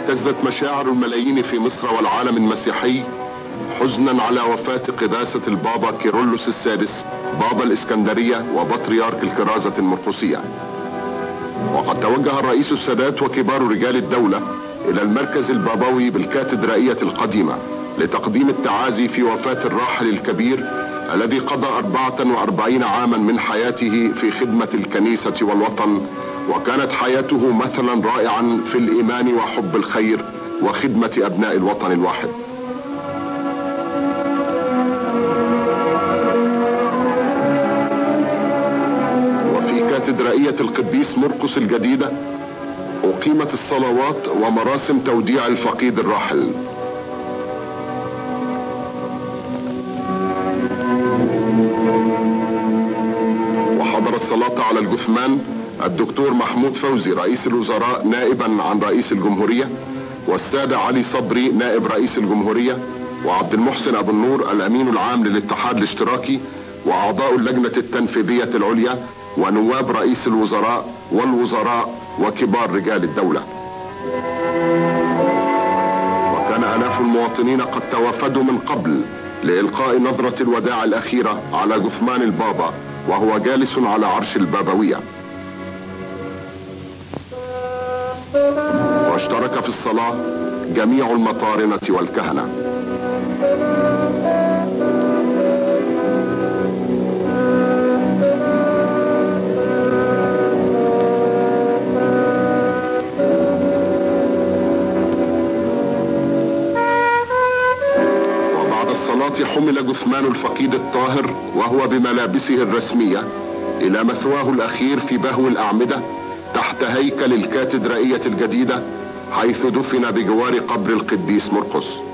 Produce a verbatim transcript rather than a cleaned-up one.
اهتزت مشاعر الملايين في مصر والعالم المسيحي حزنا على وفاة قداسة البابا كيرلس السادس بابا الإسكندرية وبطريرك الكرازة المرقسية. وقد توجه الرئيس السادات وكبار رجال الدولة إلى المركز البابوي بالكاتدرائية القديمة لتقديم التعازي في وفاة الراحل الكبير الذي قضى أربعة وأربعين عاما من حياته في خدمة الكنيسة والوطن، وكانت حياته مثلا رائعا في الإيمان وحب الخير وخدمة أبناء الوطن الواحد. وفي كاتدرائية القديس مرقس الجديدة أقيمت الصلوات ومراسم توديع الفقيد الراحل. وحضر الصلاة على الجثمان الدكتور محمود فوزي رئيس الوزراء نائبا عن رئيس الجمهورية، والسادة علي صبري نائب رئيس الجمهورية، وعبد المحسن أبو النور الأمين العام للاتحاد الاشتراكي، وأعضاء اللجنة التنفيذية العليا، ونواب رئيس الوزراء والوزراء وكبار رجال الدولة. وكان آلاف المواطنين قد توافدوا من قبل لإلقاء نظرة الوداع الأخيرة على جثمان البابا وهو جالس على عرش البابوية. واشترك في الصلاة جميع المطارنة والكهنة. وبعد الصلاة حمل جثمان الفقيد الطاهر وهو بملابسه الرسمية إلى مثواه الأخير في بهو الأعمدة تحت هيكل الكاتدرائية الجديدة، حيث دفن بجوار قبر القديس مرقس.